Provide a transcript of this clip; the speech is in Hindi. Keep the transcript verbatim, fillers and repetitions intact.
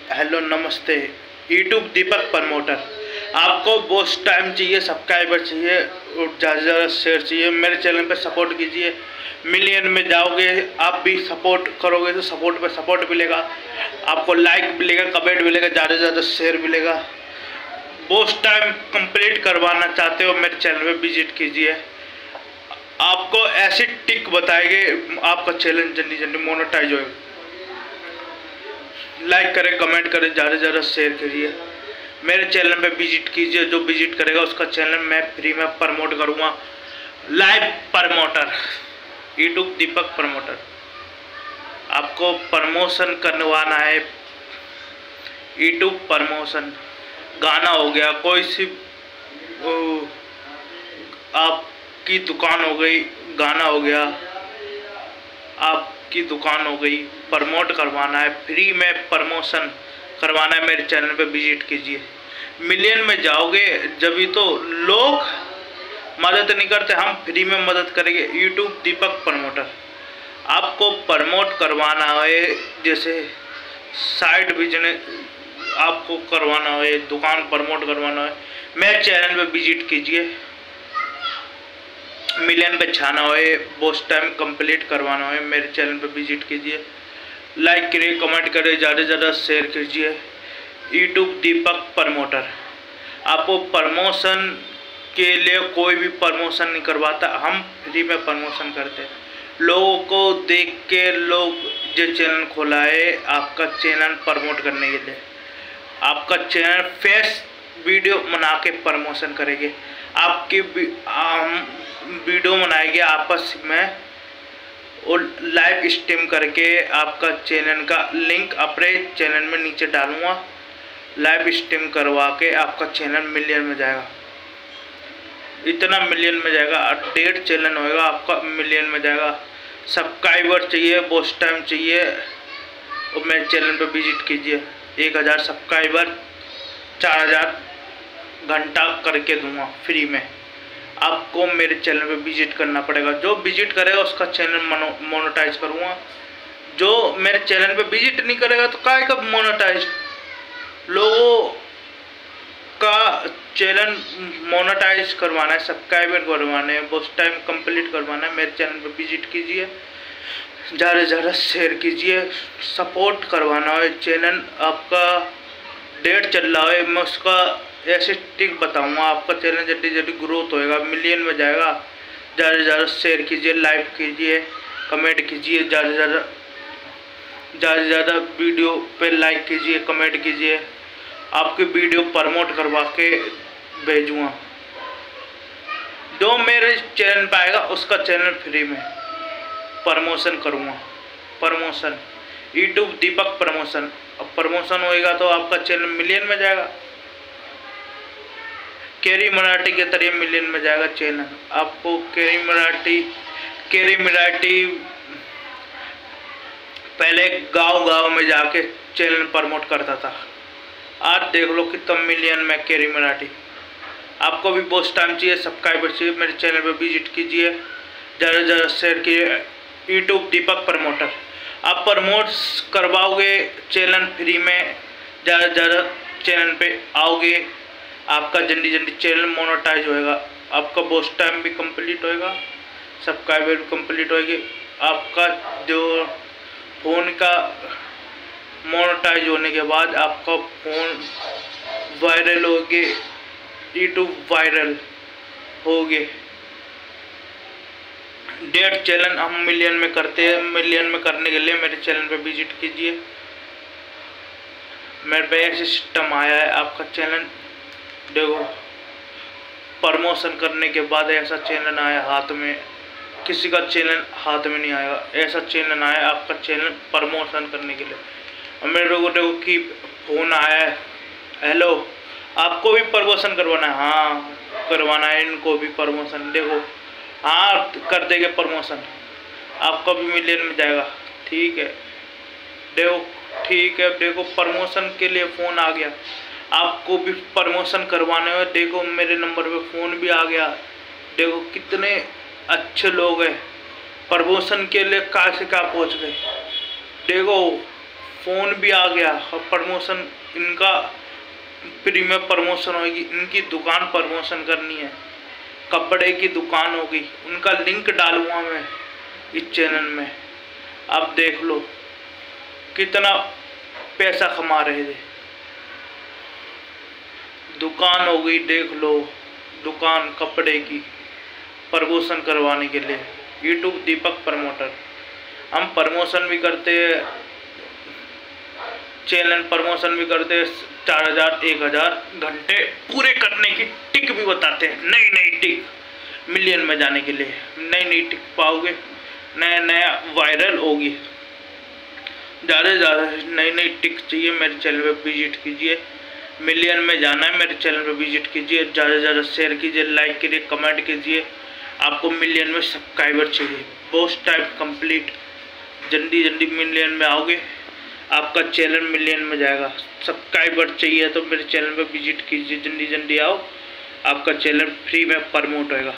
हेलो नमस्ते। YouTube Deepak promoter. आपको बहुत टाइम चाहिए, सब्सक्राइबर चाहिए और ज़्यादा से ज़्यादा शेयर चाहिए। मेरे चैनल पे सपोर्ट कीजिए। मिलियन में जाओगे, आप भी सपोर्ट करोगे तो सपोर्ट पे सपोर्ट मिलेगा, आपको लाइक मिलेगा, कमेंट मिलेगा, ज़्यादा से ज़्यादा शेयर मिलेगा। बहुत टाइम कंप्लीट करवाना चाहते हो मेरे चैनल पे विजिट कीजिए। आपको ऐसी टिक बताएंगे, आपका चैनल जल्दी जल्दी मोनेटाइज होगा। लाइक करें, कमेंट करें, ज़्यादा से ज़्यादा शेयर करिए। मेरे चैनल पे विजिट कीजिए, जो विजिट करेगा उसका चैनल मैं फ्री में प्रमोट करूँगा। Live promoter, YouTube Deepak promoter. आपको प्रमोशन करवाना है, यूट्यूब प्रमोशन, गाना हो गया, कोई सी आपकी दुकान हो गई, गाना हो गया, आपकी दुकान हो गई, प्रमोट करवाना है, फ्री में प्रमोशन करवाना है, मेरे चैनल पे विजिट कीजिए। मिलियन में जाओगे जब तो लोग मदद नहीं करते, हम फ्री में मदद करेंगे। YouTube Deepak promoter. आपको प्रमोट करवाना है, जैसे साइड बिजनेस आपको करवाना है, दुकान प्रमोट करवाना है, मेरे चैनल पे विजिट कीजिए। मिलियन पे छाना हो, बहुत टाइम कंप्लीट करवाना है, मेरे चैनल पे विजिट कीजिए। लाइक करिए, कमेंट करिए, ज़्यादा से ज़्यादा शेयर कीजिए। YouTube Deepak promoter. आपको प्रमोशन के लिए कोई भी प्रमोशन नहीं करवाता, हम फ्री में प्रमोशन करते हैं। लोगों को देख के लोग जो चैनल खोला है आपका चैनल प्रमोट करने के लिए, आपका चैनल फेस वीडियो बना के प्रमोशन करेंगे। आपकी वीडियो बनाएंगे आपस में और लाइव स्ट्रीम करके आपका चैनल का लिंक अपने चैनल में नीचे डालूंगा। लाइव स्ट्रीम करवा के आपका चैनल मिलियन में जाएगा, इतना मिलियन में जाएगा, डेढ़ चैनल होएगा आपका मिलियन में जाएगा। सब्सक्राइबर चाहिए, बहुत टाइम चाहिए और मेरे चैनल पे विजिट कीजिए। एक हज़ार सब्सक्राइबर चार हज़ार घंटा करके दूंगा फ्री में। आपको मेरे चैनल पे विजिट करना पड़ेगा, जो विजिट करेगा उसका चैनल मोनेटाइज करूँगा। जो मेरे चैनल पे विजिट नहीं करेगा तो काय कब मोनेटाइज। लोगों का चैनल मोनेटाइज करवाना है, सब्सक्राइबर करवाने हैं, बहुत टाइम कंप्लीट करवाना है, मेरे चैनल पे विजिट कीजिए, ज़्यादा से ज़्यादा शेयर कीजिए, सपोर्ट करवाना है। चैनल आपका डेढ़ चल रहा है, मैं उसका ऐसे टिक बताऊंगा, आपका चैनल जल्दी जल्दी ग्रोथ होएगा, मिलियन में जाएगा। ज़्यादा से ज़्यादा शेयर कीजिए, लाइक कीजिए, कमेंट कीजिए, ज़्यादा से ज़्यादा ज़्यादा से ज़्यादा वीडियो पे लाइक कीजिए, कमेंट कीजिए। आपकी वीडियो प्रमोट करवा के भेजूँगा। जो मेरे चैनल पे आएगा उसका चैनल फ्री में प्रमोशन करूँगा। Promotion YouTube Deepak promotion. अब प्रमोशन होएगा तो आपका चैनल मिलियन में जाएगा, केरी मराठी के तरीके मिलियन में जाएगा चैनल। आपको केरी मराठी केरी मराठी पहले गांव गांव में जाके चैनल प्रमोट करता था, आज देख लो कितना मिलियन में केरी मराठी। आपको भी बहुत टाइम चाहिए, सब्सक्राइबर चाहिए, मेरे चैनल पे विजिट कीजिए, ज़्यादा से ज़्यादा शेयर कीजिए। YouTube Deepak promoter. आप प्रमोट करवाओगे चैनल फ्री में, ज़्यादा से ज़्यादा चैनल पे आओगे, आपका जल्दी जल्दी चैनल मोनेटाइज होएगा, आपका बहुत टाइम भी कंप्लीट होएगा, सब्सक्राइबर भी कंप्लीट होएगी। आपका जो फ़ोन का मोनेटाइज होने के बाद आपका फ़ोन वायरल होगे, यूट्यूब वायरल होगे। डेढ़ चैनल हम मिलियन में करते हैं, मिलियन में करने के लिए मेरे चैनल पे विजिट कीजिए। मेरे पे एक सिस्टम आया है, आपका चैनल देखो प्रमोशन करने के बाद ऐसा चैनल आया हाथ में, किसी का चैनल हाथ में नहीं आएगा, ऐसा चैनल आया आपका चैनल प्रमोशन करने के लिए। और मेरे को देखो कि फ़ोन आया है, हेलो आपको भी प्रमोशन करवाना है, हाँ करवाना है, इनको भी प्रमोशन, देखो हाँ कर देंगे प्रमोशन, आपका भी मिलियन में जाएगा। ठीक है, देखो ठीक है, देखो प्रमोशन के लिए फ़ोन आ गया, आपको भी प्रमोशन करवाने में देखो मेरे नंबर पे फ़ोन भी आ गया। देखो कितने अच्छे लोग हैं, प्रमोशन के लिए कहाँ से कहाँ पहुँच गए। देखो फ़ोन भी आ गया और प्रमोशन इनका फ्री में प्रमोशन होगी। इनकी दुकान प्रमोशन करनी है, कपड़े की दुकान होगी, उनका लिंक डालूंगा मैं इस चैनल में। आप देख लो कितना पैसा कमा रहे थे। दुकान हो गई, देख लो दुकान कपड़े की प्रमोशन करवाने के लिए यूट्यूब दीपक प्रमोटर। हम प्रमोशन भी करते हैं, चैनल प्रमोशन भी करते हैं, चार हजार एक हजार घंटे पूरे करने की टिक भी बताते हैं। नई नई टिक मिलियन में जाने के लिए नई नई टिक पाओगे, नया नया वायरल होगी। ज़्यादा से ज़्यादा नई नई टिक चाहिए मेरे चैनल पे विजिट कीजिए। मिलियन में जाना है, मेरे चैनल पे विजिट कीजिए, ज़्यादा से ज़्यादा शेयर कीजिए, लाइक कीजिए, कमेंट कीजिए। आपको मिलियन में सब्सक्राइबर चाहिए, पोस्ट टाइम कंप्लीट। जल्दी जल्दी मिलियन में आओगे, आपका चैनल मिलियन में जाएगा। सब्सक्राइबर चाहिए तो मेरे चैनल पे विजिट कीजिए, जल्दी जल्दी आओ, आपका चैनल फ्री में प्रमोट होएगा।